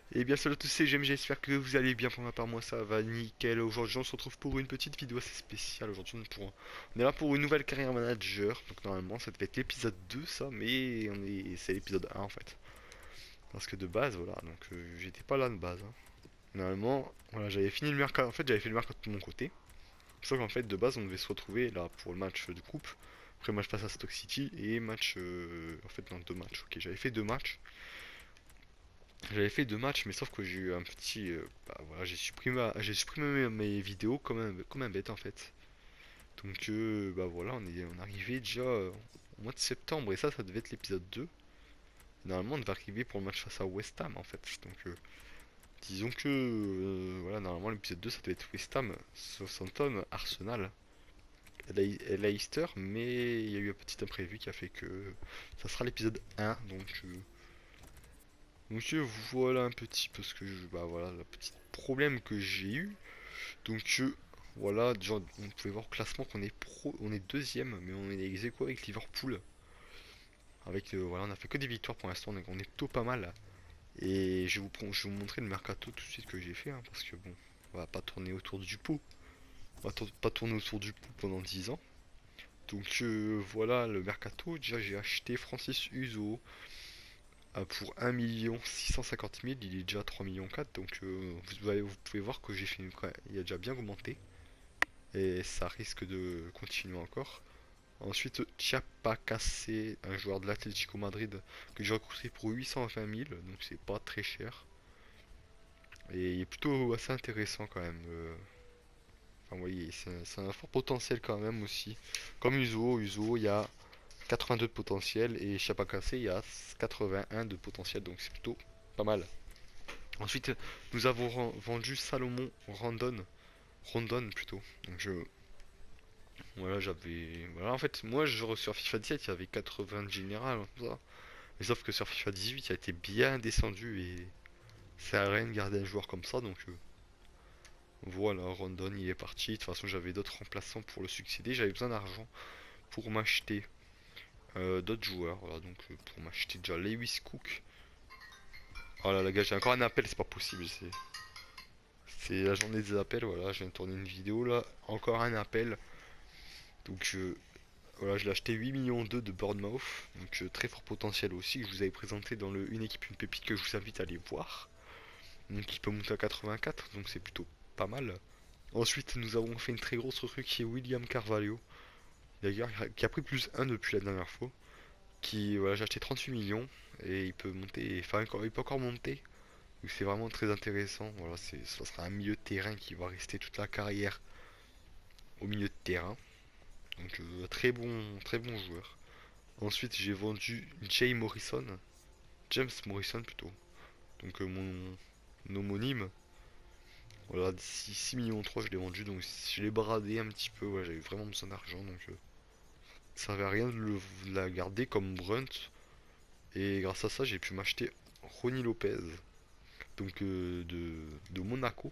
Et bien salut à tous, c'est GM, j'espère que vous allez bien. Pour ma part, moi ça va nickel. Aujourd'hui on se retrouve pour une petite vidéo assez spéciale. Aujourd'hui on est là pour une nouvelle carrière manager. Donc normalement ça devait être l'épisode 2 ça, mais c'est l'épisode 1 en fait. Parce que de base voilà, donc j'étais pas là de base, hein. Normalement, voilà, j'avais fini le mercato, en fait j'avais fait le mercato de mon côté. Sauf qu'en fait de base on devait se retrouver là pour le match de coupe. Après moi je passe à Stock City et match, en fait non, deux matchs. Ok, j'avais fait deux matchs. J'avais fait deux matchs, mais sauf que j'ai eu un petit. Bah voilà, j'ai supprimé mes vidéos comme un bête en fait. Donc bah voilà, on arrivait déjà au mois de septembre et ça devait être l'épisode 2. Normalement, on devait arriver pour le match face à West Ham en fait. Donc disons que voilà, normalement l'épisode 2 ça devait être West Ham, Southampton, Arsenal, Leicester, mais il y a eu un petit imprévu qui a fait que ça sera l'épisode 1. Donc voilà un petit peu ce que bah voilà, le petit problème que j'ai eu. Donc voilà, déjà on pouvait voir au classement qu'on est on est deuxième, mais on est ex aequo avec Liverpool. Avec voilà, on a fait que des victoires pour l'instant, donc on est plutôt pas mal. Et je vais vous montrer le mercato tout de suite que j'ai fait, hein, parce que bon, on va pas tourner autour du pot. On va pas tourner autour du pot pendant 10 ans. Donc voilà le mercato. Déjà j'ai acheté Francis Uzo pour 1 650 000, il est déjà 3 millions 4, donc vous pouvez voir que il a déjà bien augmenté et ça risque de continuer encore. Ensuite, Chiapa Cassé, un joueur de l'Atlético Madrid que j'ai recruté pour 820 000, donc c'est pas très cher. Et il est plutôt assez intéressant quand même. Enfin, vous voyez, c'est un fort potentiel quand même aussi. Comme Uzo, il y a 82 de potentiel et Chiapa Cassé, il y a 81 de potentiel, donc c'est plutôt pas mal. Ensuite, nous avons vendu Salomon Rondon plutôt. Donc voilà, voilà, en fait, moi, sur FIFA 17, il y avait 80 de général, tout ça. Mais sauf que sur FIFA 18, il a été bien descendu et ça a rien de garder un joueur comme ça. Donc voilà, Rondon, il est parti. De toute façon, j'avais d'autres remplaçants pour le succéder. J'avais besoin d'argent pour m'acheter d'autres joueurs. Voilà, donc pour m'acheter déjà Lewis Cook. Oh là là, gars, j'ai encore un appel, c'est pas possible. C'est la journée des appels. Voilà, je viens de tourner une vidéo là. Encore un appel. Donc voilà, je l'ai acheté 8 millions de Bournemouth, donc très fort potentiel aussi, que je vous avais présenté dans le Une équipe, une pépite que je vous invite à aller voir. Donc il peut monter à 84, donc c'est plutôt pas mal. Ensuite, nous avons fait une très grosse recrue qui est William Carvalho, d'ailleurs, qui a pris plus 1 depuis la dernière fois. Voilà, j'ai acheté 38 millions et il peut monter, enfin, il peut encore monter. Donc c'est vraiment très intéressant. Voilà, ça sera un milieu de terrain qui va rester toute la carrière au milieu de terrain. Donc très bon joueur. Ensuite, j'ai vendu James Morrison plutôt. Donc mon homonyme. Voilà, d'ici 6 millions 3, je l'ai vendu. Donc je l'ai bradé un petit peu. Ouais, j'avais vraiment besoin d'argent. Donc ça servait à rien de la garder comme Brunt. Et grâce à ça, j'ai pu m'acheter Ronnie Lopez. Donc de Monaco.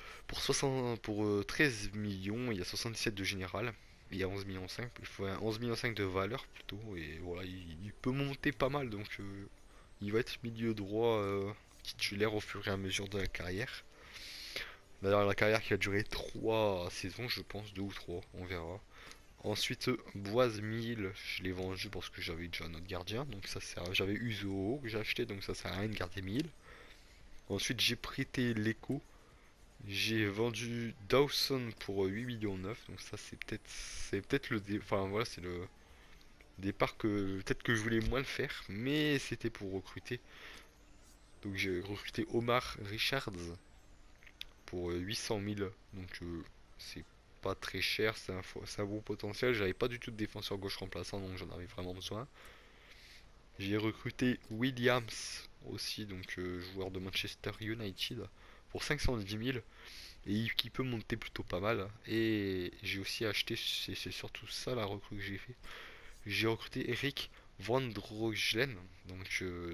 Pour 13 millions, il y a 77 de général. Il y a 11 millions 5. Il faut un 11 millions 5 de valeur plutôt. Et voilà, il peut monter pas mal. Donc il va être milieu droit titulaire au fur et à mesure de la carrière. D'ailleurs, la carrière qui a duré 3 saisons, je pense, 2 ou 3, on verra. Ensuite, Boise 1000, je l'ai vendu parce que j'avais déjà notre gardien, donc ça sert. J'avais Uzo que j'ai acheté, donc ça sert à rien de garder 1000. Ensuite, j'ai prêté l'Echo. J'ai vendu Dawson pour 8 millions 9, donc ça c'est peut-être enfin voilà, c'est le départ que peut-être que je voulais moins le faire, mais c'était pour recruter. Donc j'ai recruté Omar Richards pour 800 000. Donc c'est pas très cher, c'est un bon potentiel. J'avais pas du tout de défenseur gauche remplaçant, donc j'en avais vraiment besoin. J'ai recruté Williams aussi, donc joueur de Manchester United, pour 510 000 et qui peut monter plutôt pas mal. Et j'ai aussi acheté, c'est surtout ça la recrue que j'ai fait. J'ai recruté Eric Van Drogelen, donc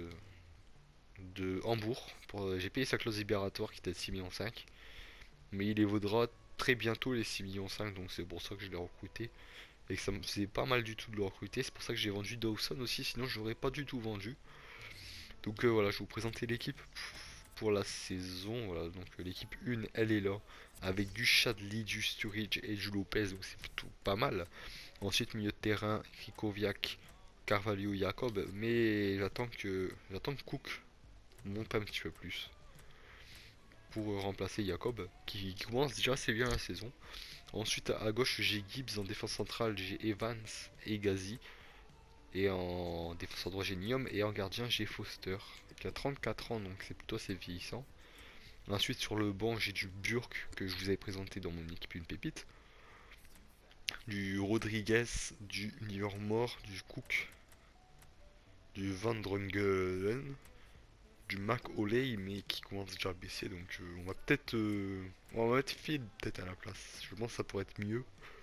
de Hambourg. J'ai payé sa clause libératoire qui était de 6,5 millions. Mais il les vaudra très bientôt les 6,5 millions, donc c'est pour ça que je l'ai recruté. Et que ça me faisait pas mal du tout de le recruter. C'est pour ça que j'ai vendu Dawson aussi, sinon je l'aurais pas du tout vendu. Donc voilà, je vais vous présenter l'équipe. pour la saison. Voilà, donc l'équipe 1, elle est là. Avec du Chadli, du Sturridge et du Lopez, donc c'est plutôt pas mal. Ensuite, milieu de terrain, Krikoviak, Carvalho, Jacob. Mais j'attends que Cook monte un petit peu plus pour remplacer Jacob, qui commence déjà assez bien la saison. Ensuite, à gauche, j'ai Gibbs. En défense centrale, j'ai Evans et Gazi. Et en défenseur droit, j'ai Niom. Et en gardien, j'ai Foster, qui a 34 ans, donc c'est plutôt assez vieillissant. Ensuite, sur le banc, j'ai du Burke, que je vous avais présenté dans mon équipe une pépite. Du Rodriguez, du Livermore, du Cook, du Van Drongelen, du Mac Oley, mais qui commence déjà à baisser. Donc on va mettre Phil peut-être à la place. Je pense que ça pourrait être mieux.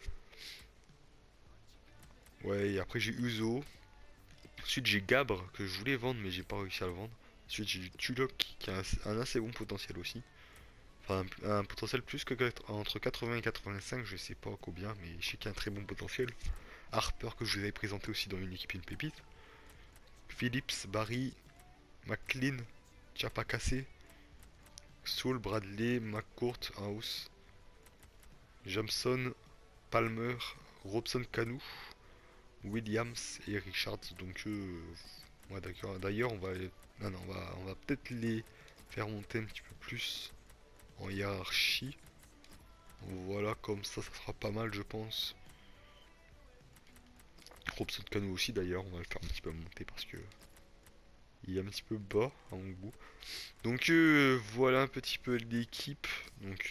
Ouais, et après j'ai Uzo. Ensuite j'ai Gabre que je voulais vendre mais j'ai pas réussi à le vendre. Ensuite j'ai du Tulok qui a un assez bon potentiel aussi. Enfin un potentiel plus que entre 80 et 85, je sais pas combien, mais je sais qu'il y a un très bon potentiel. Harper que je vous avais présenté aussi dans une équipe une pépite. Phillips, Barry, McLean, Chapa Cassé, Saul, Bradley, McCourt, House, Jameson, Palmer, Robson Canu, Williams et Richards. Donc ouais, d'accord. D'ailleurs, on va peut-être les faire monter un petit peu plus en hiérarchie. Voilà, comme ça sera pas mal, je pense. Robson Canu aussi, d'ailleurs, on va le faire un petit peu monter parce que il est un petit peu bas à mon goût. Donc voilà un petit peu l'équipe donc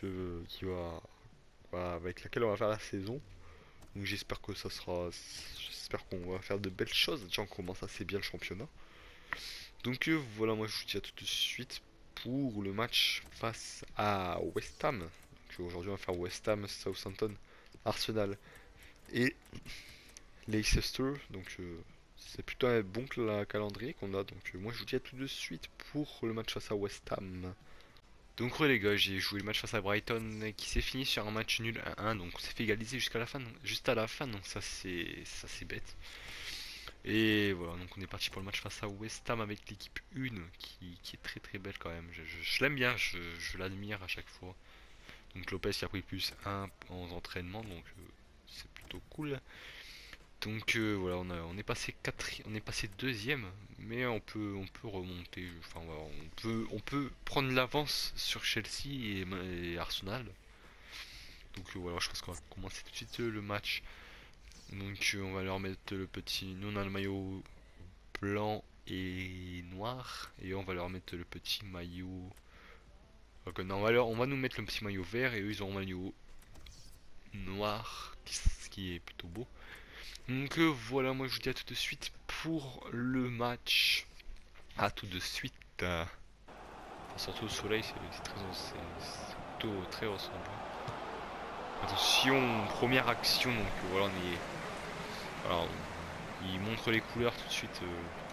avec laquelle on va faire la saison. Donc j'espère qu'on va faire de belles choses. Déjà on commence assez bien le championnat. Donc voilà, moi je vous dis à tout de suite pour le match face à West Ham. Aujourd'hui on va faire West Ham, Southampton, Arsenal et Leicester. Donc c'est plutôt un bon calendrier qu'on a. Donc moi je vous dis à tout de suite pour le match face à West Ham. Donc ouais les gars, j'ai joué le match face à Brighton qui s'est fini sur un match nul 1-1, donc on s'est fait égaliser jusqu'à la fin, juste à la fin, donc ça c'est bête. Et voilà, donc on est parti pour le match face à West Ham avec l'équipe 1 qui est très très belle quand même. Je l'aime bien, je l'admire à chaque fois. Donc Lopez qui a pris plus 1 en entraînement, donc c'est plutôt cool. Donc voilà, on est passé deuxième, mais on peut remonter. Enfin voilà, on peut prendre l'avance sur Chelsea et Arsenal. Donc voilà, je pense qu'on va commencer tout de suite le match. Donc on va leur mettre le petit. Nous on a le maillot blanc et noir, et on va leur mettre le petit maillot. Donc, non, on va nous mettre le petit maillot vert et eux ils ont un maillot noir, ce qui est plutôt beau. Donc voilà, moi je vous dis à tout de suite pour le match. À tout de suite. Surtout le soleil, c'est plutôt très ressemblant. Attention, première action. Donc voilà, alors, il montre les couleurs tout de suite.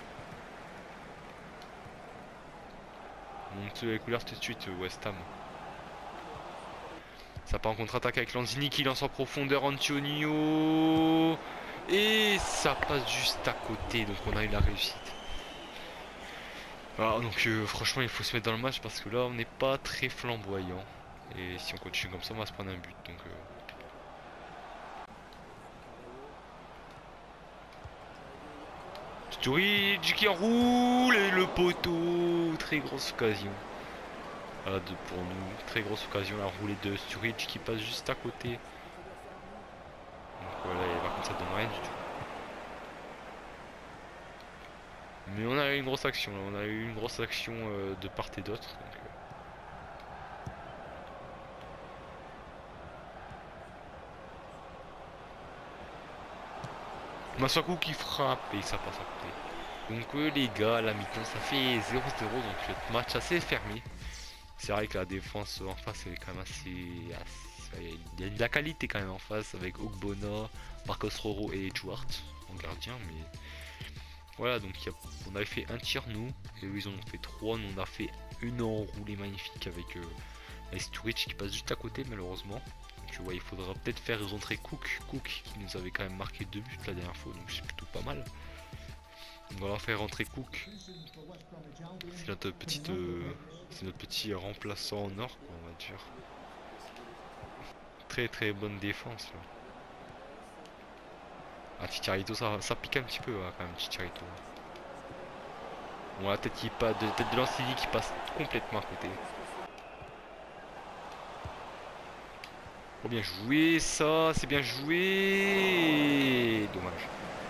Montre les couleurs tout de suite, West Ham. Ça part en contre-attaque avec Lanzini qui lance en profondeur Antonio. Et ça passe juste à côté, donc on a eu la réussite. Alors, donc franchement il faut se mettre dans le match parce que là on n'est pas très flamboyant. Et si on continue comme ça on va se prendre un but. Donc Sturridge qui enroule et le poteau. Très grosse occasion. Voilà, pour nous, très grosse occasion à rouler de Sturridge qui passe juste à côté. Donc voilà, et par contre ça donne rien du tout. Mais on a eu une grosse action, là. On a eu une grosse action de part et d'autre. Massaku qui frappe et ça passe à côté. Donc les gars, à la mi-temps ça fait 0-0, donc le match assez fermé. C'est vrai que la défense en face elle est quand même il y a de la qualité quand même en face avec Ogbonna, Marcos Roro et Duarte en gardien, mais voilà, donc on avait fait un tir nous, et eux ils en ont fait 3, nous on a fait une enroulée magnifique avec Sturridge qui passe juste à côté malheureusement. Donc ouais, il faudra peut-être faire rentrer Cook qui nous avait quand même marqué 2 buts la dernière fois, donc c'est plutôt pas mal. On va faire rentrer Cook. C'est notre petit remplaçant en or, quoi, on va dire. Très très bonne défense là. Ah, Chicharito, ça pique un petit peu hein, quand même, Chicharito. Bon, la tête qui passe, tête de Lancini qui passe complètement à côté. Oh, bien joué, ça, c'est bien joué. Dommage.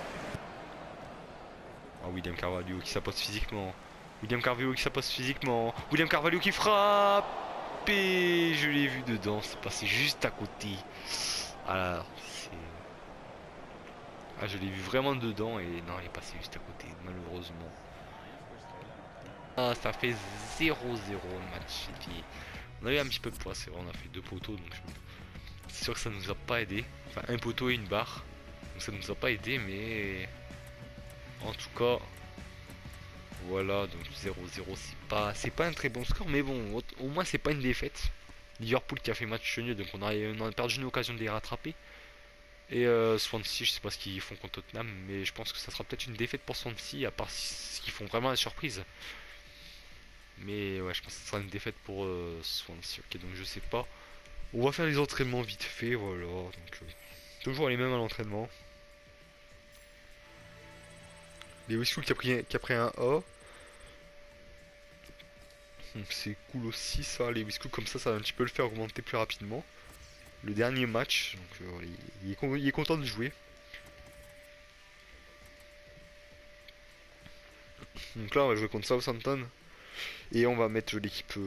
Ah, William Carvalho qui s'impose physiquement. William Carvalho qui s'impose physiquement. William Carvalho qui frappe. Et je l'ai vu dedans, c'est passé juste à côté. Alors, c'est... Ah, je l'ai vu vraiment dedans et non, il est passé juste à côté, malheureusement. Ah, ça fait 0-0 le match. On a eu un petit peu de poids, c'est vrai, on a fait deux poteaux, donc c'est sûr que ça nous a pas aidé. Enfin, un poteau et une barre. Donc ça nous a pas aidé, mais en tout cas, voilà, donc 0-0, c'est pas un très bon score, mais bon, au moins c'est pas une défaite. Liverpool qui a fait match nul, donc on a perdu une occasion de les rattraper. Et Swansea, je sais pas ce qu'ils font contre Tottenham, mais je pense que ça sera peut-être une défaite pour Swansea, à part s'ils font vraiment la surprise. Mais ouais, je pense que ce sera une défaite pour Swansea. Ok, donc je sais pas. On va faire les entraînements vite fait, voilà. Donc, toujours les mêmes à l'entraînement. Lewis Cook qui a pris un A. C'est cool aussi ça, Lewis Cook, comme ça va un petit peu le faire augmenter plus rapidement. Le dernier match, donc il est content de jouer. Donc là on va jouer contre Southampton. Et on va mettre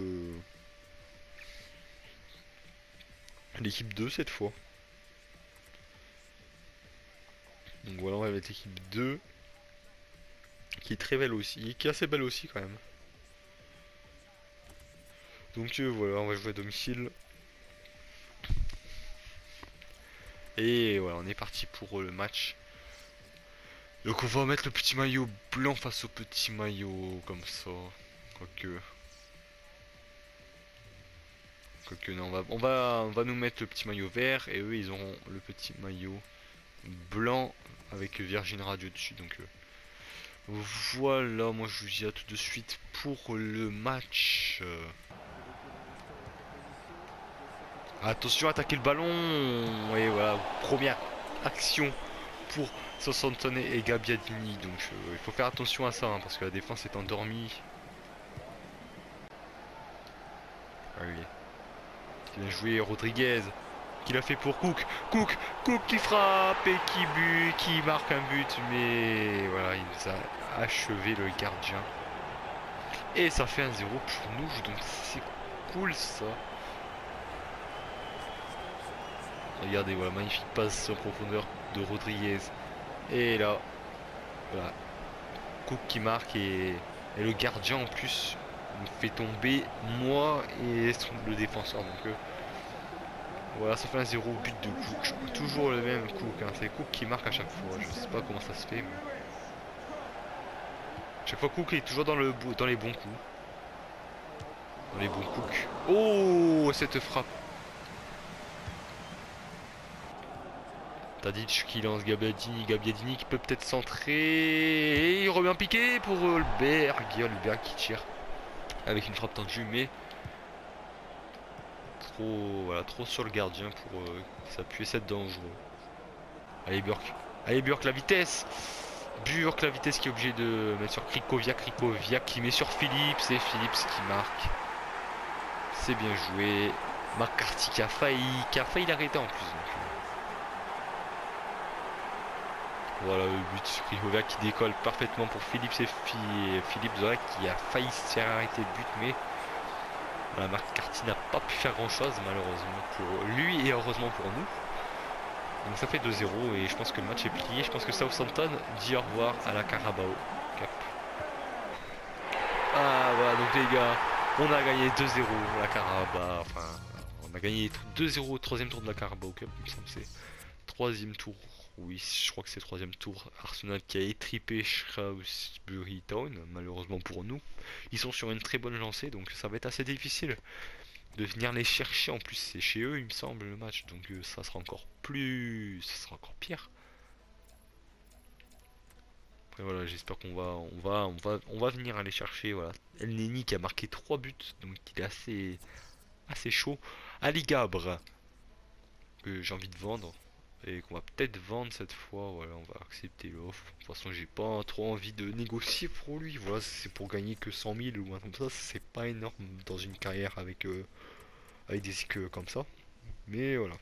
l'équipe 2 cette fois. Donc voilà, on va mettre l'équipe 2. Qui est très belle aussi, qui est assez belle aussi quand même. Donc voilà, on va jouer à domicile. Et voilà, on est parti pour le match. Donc on va mettre le petit maillot blanc face au petit maillot comme ça. Quoique. Quoique non, on va nous mettre le petit maillot vert et eux ils auront le petit maillot blanc avec Virgin Radio dessus. Donc voilà, moi je vous dis à tout de suite pour le match. Attention, attaquer le ballon. Et voilà, première action pour Southampton et Gabbiadini. Donc il faut faire attention à ça hein, parce que la défense est endormie. Allez. Bien joué Rodriguez. Qu'il a fait pour Cook. Cook qui frappe et qui marque un but. Mais voilà, il nous a achevé le gardien. Et ça fait un 0 pour nous. Donc c'est cool ça. Regardez, voilà, magnifique passe en profondeur de Rodriguez. Et là, voilà, Cook qui marque et le gardien en plus me fait tomber moi et le défenseur. Donc voilà, ça fait un 0 but de Cook. Toujours le même Cook, hein. C'est Cook qui marque à chaque fois. Je sais pas comment ça se fait. Mais... chaque fois Cook est toujours dans les bons coups. Dans les bons coups. Oh, cette frappe. Tadic qui lance Gabbiadini qui peut peut-être centrer. Et il revient piqué pour Holberg. Holberg qui tire avec une frappe tendue, mais trop sur le gardien pour s'appuyer, c'est dangereux. Allez Burke. Allez Burke, la vitesse. Burke, la vitesse qui est obligé de mettre sur Krikoviak qui met sur Phillips. Et Phillips qui marque. C'est bien joué. McCarthy qui a failli l'arrêter en plus. Donc, voilà le but, Krikoviak qui décolle parfaitement pour Phillips et Phillips qui a failli se faire arrêter le but, mais voilà, McCarthy n'a pas pu faire grand chose malheureusement pour lui et heureusement pour nous. Donc ça fait 2-0 et je pense que le match est plié. Je pense que Southampton dit au revoir à la Carabao Cup. Ah voilà, donc les gars, on a gagné 2-0 la Carabao, enfin on a gagné 2-0 au troisième tour de la Carabao Cup, il me semble que c'est troisième tour. Oui, je crois que c'est le troisième tour. Arsenal qui a étripé Shrewsbury Town, malheureusement pour nous. Ils sont sur une très bonne lancée, donc ça va être assez difficile de venir les chercher. En plus, c'est chez eux, il me semble, le match. Donc ça sera encore pire. Et voilà, j'espère qu'on va venir aller chercher. Voilà, El Neni qui a marqué 3 buts, donc il est assez chaud. Ali Gabre que j'ai envie de vendre et qu'on va peut-être vendre cette fois. Voilà, on va accepter l'offre. De toute façon, j'ai pas trop envie de négocier pour lui. Voilà, c'est pour gagner que 100 000 ou un comme ça. C'est pas énorme dans une carrière avec des cycles comme ça. Mais voilà.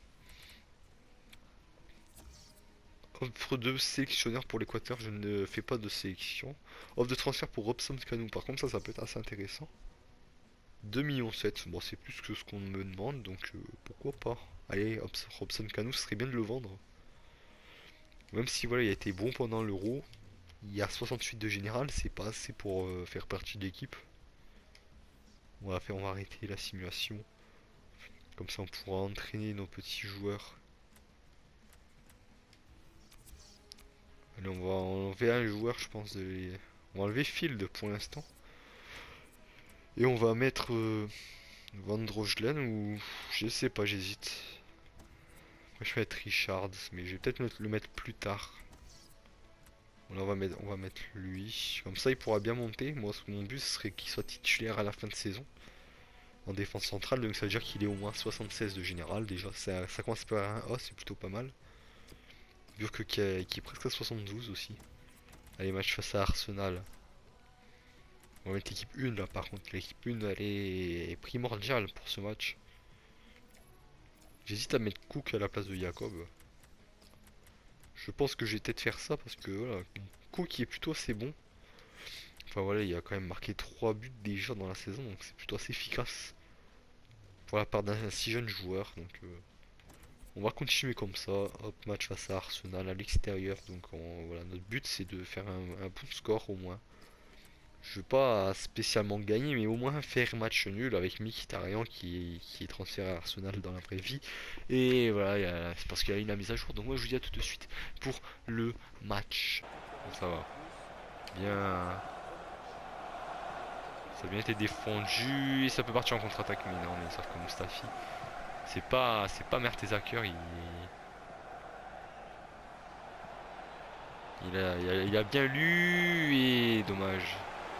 Offre de sélectionneur pour l'Équateur, je ne fais pas de sélection. Offre de transfert pour Robson Canu, par contre ça peut être assez intéressant. 2,7 millions, bon c'est plus que ce qu'on me demande, donc pourquoi pas. Allez, Robson Canu, ce serait bien de le vendre. Même si voilà, il a été bon pendant l'Euro, il y a 68 de général, c'est pas assez pour faire partie de l'équipe. On va arrêter la simulation. Comme ça on pourra entraîner nos petits joueurs. Allez, on va enlever un joueur, je pense. On va enlever Field pour l'instant. Et on va mettre Van Drogelen ou... Je sais pas, j'hésite. Moi, je vais mettre Richards, mais je vais peut-être le mettre plus tard. Voilà, on va mettre lui. Comme ça, il pourra bien monter. Moi, mon but serait qu'il soit titulaire à la fin de saison. En défense centrale, donc ça veut dire qu'il est au moins 76 de général. Déjà, ça commence par un A, c'est plutôt pas mal. Vu que qui est presque à 72 aussi. Allez, match face à Arsenal. On va mettre l'équipe 1 là par contre. L'équipe 1 elle est primordiale pour ce match. J'hésite à mettre Cook à la place de Jacob. Je pense que je vais peut-être faire ça parce que voilà, Cook est plutôt assez bon. Enfin voilà, il a quand même marqué 3 buts déjà dans la saison, donc c'est plutôt assez efficace pour la part d'un si jeune joueur. Donc on va continuer comme ça. Hop, match face à Arsenal à l'extérieur. Donc voilà, notre but c'est de faire un bon score au moins. Je veux pas spécialement gagner, mais au moins faire match nul avec Mkhitaryan qui est transféré à Arsenal dans la vraie vie. Et voilà, c'est parce qu'il y a eu la mise à jour. Donc moi je vous dis à tout de suite pour le match. Bon, ça va. Bien. Ça a bien été défendu. Et ça peut partir en contre-attaque, mais non, mais sauf que Mustafi. C'est pas Mertesacker, il a bien lu et dommage.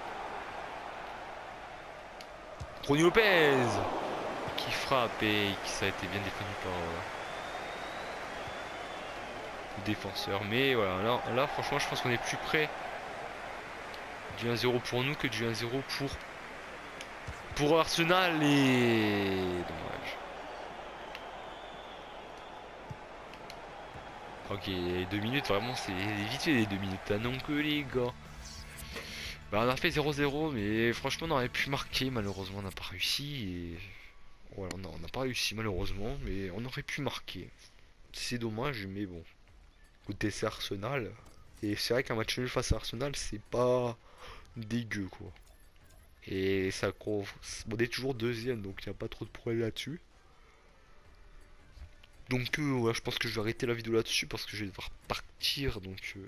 Ronnie Lopez qui frappe et qui ça a été bien défendu par le défenseur. Mais voilà, là franchement je pense qu'on est plus près du 1-0 pour nous que du 1-0 pour Arsenal et dommage. Ok, 2 minutes vraiment c'est vite fait les 2 minutes, non que les gars. Bah on a fait 0-0 mais franchement on aurait pu marquer, malheureusement on n'a pas réussi et... Voilà, on n'a pas réussi malheureusement mais on aurait pu marquer. C'est dommage mais bon. Côté c'est Arsenal. Et c'est vrai qu'un match nul face à Arsenal c'est pas dégueu quoi. Et ça on est toujours deuxième donc il n'y a pas trop de problème là-dessus. Donc ouais, je pense que je vais arrêter la vidéo là-dessus parce que je vais devoir partir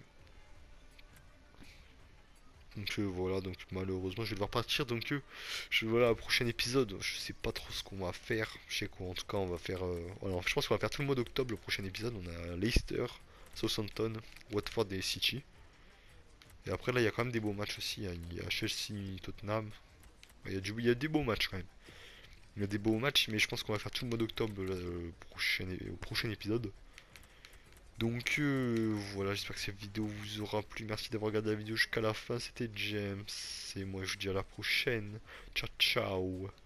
donc voilà, donc malheureusement je vais devoir partir donc je voilà le prochain épisode, je sais pas trop ce qu'on va faire, je sais quoi en tout cas on va faire voilà, je pense qu'on va faire tout le mois d'octobre le prochain épisode, on a Leicester, Southampton, Watford et City. Et après là il y a quand même des beaux matchs aussi, hein. Il y a Chelsea, Tottenham, il y a des beaux matchs quand même. Il y a des beaux matchs mais je pense qu'on va faire tout le mois d'octobre au prochain épisode. Donc voilà, j'espère que cette vidéo vous aura plu. Merci d'avoir regardé la vidéo jusqu'à la fin. C'était James. Et moi je vous dis à la prochaine. Ciao ciao.